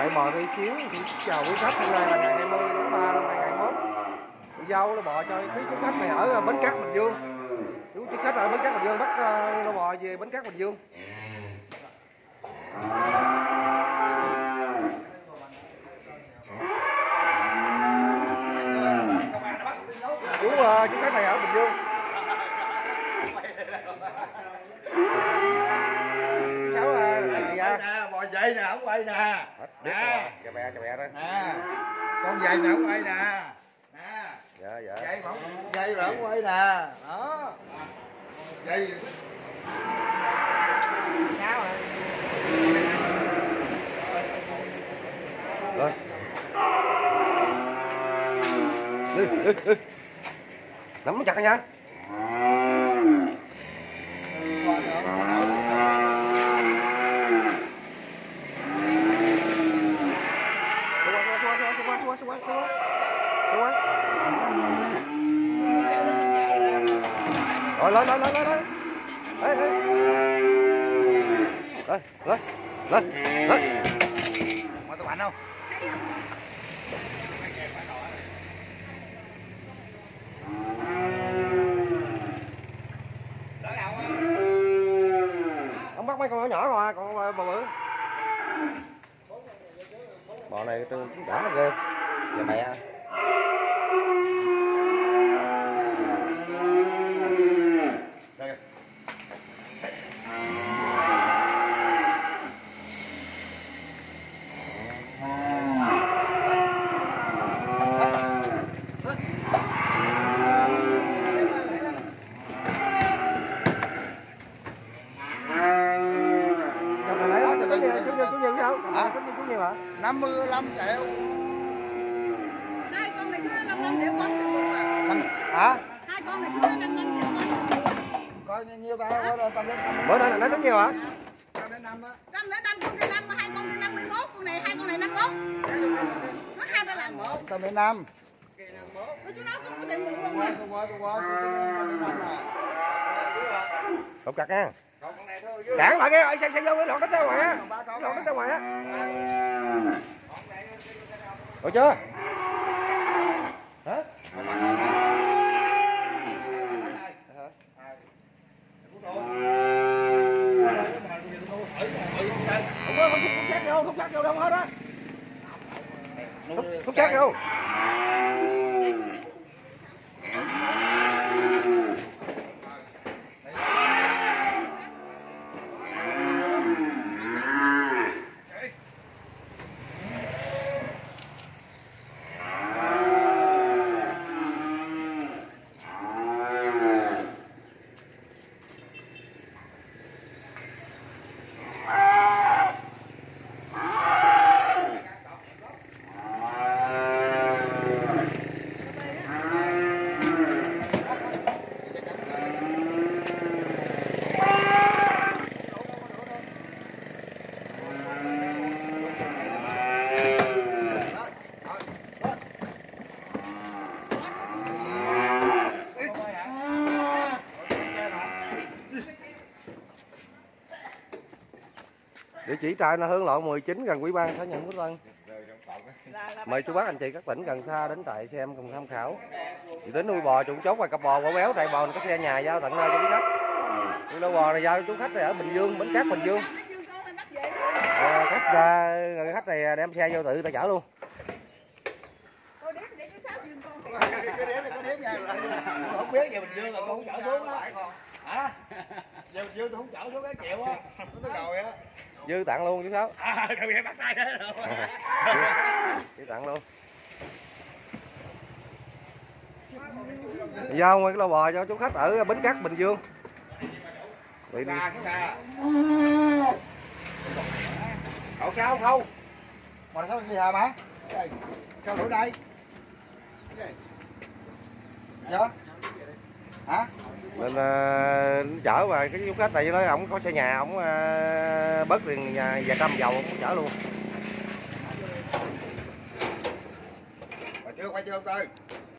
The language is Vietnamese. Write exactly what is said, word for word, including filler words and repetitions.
lại bò đi chiếu. Xin chào quý khách, hôm nay là ngày hai mươi tháng ba năm hai nghìn không trăm hai mươi mốt. Cô dâu nó bò cho quý chú khách này ở Bến Cát Bình Dương. Chú chú khách ở Bến Cát Bình Dương bắt uh, nó bò về Bến Cát Bình Dương. Chú uh, chú khách này ở Bình Dương. Cháu uh, nè, bò dậy nè, không quay nè. Nè, chà bè chà bè đó. Nè. Con dậy nè, không quay nè. Nè. Dạ dạ. Dậy không dậy rồi không quay nè. Đó. Dậy. Cháu à. Rồi. Đi, đi, đi. Nắm chặt nha. Rồi lên lên lên lên lên. Ê, ê. Lên lên lên lên. Mà tụi bạn không? Ông bắt mấy con nhỏ nhỏ rồi, còn bò bự. Bò này cũng đã ghê. Dạ mẹ. năm mươi lăm triệu. Hai con này chúng nó năm mươi triệu con triệu luôn à? Hả? Hai con này chúng nó năm mươi triệu con. Coi nhiêu ta, coi tầm đến năm. Bữa nay là nó rất nhiều hả? Tầm đến năm á. Tầm đến năm con trên năm, hai con trên năm mươi mốt, con này hai con này năm mươi mốt. Nó hai ba lần. Tầm đến năm. Ủa chú nói không có tiền mượn luôn Qua, mà. tôi qua, tôi qua, tầm đến năm à. Không chặt nha. Cản lại cái xe xe vô cái lọt đất ra ngoài á. Lọt đất ra ngoài á. Được chưa? Hả? Không có, không chắc vô, không chắc vô đâu hết á. Không chắc vô. Địa chỉ trại là Hương Lộ mười chín gần Ủy ban xã Nhân Phước Tân. Mời chú bác anh chị các tỉnh gần xa đến tại xem cùng tham khảo. Chỉ đến nuôi bò trụng chốt và cặp bò quả béo trại bò có xe nhà giao tận nơi cho quý khách. Nuôi bò này giao cho chú khách này ở Bình Dương, Bến Cát Bình Dương. À, khách ra người khách này đem xe vô tự ta chở luôn. Không biết về Bình Dương là tôi không chở xuống á. Hả? Về Bình Dương tôi không chở xuống cái triệu á. Nó rồi á. Dư tặng luôn chú Sáu. À, rồi vậy bắt tay đó rồi. Dư tặng luôn. Giao nguyên cái lô bò cho chú khách ở Bến Cát Bình Dương. Bị đi. Cậu sao không? Mà sao gì hả má? Sao đuổi đây? Dạ? Hả? Nên uh, chở và cái du khách này nói ổng có xe nhà, ổng uh, bớt tiền nhà vài trăm dầu ổng chở luôn. Quay chưa, quay chưa ông Tư?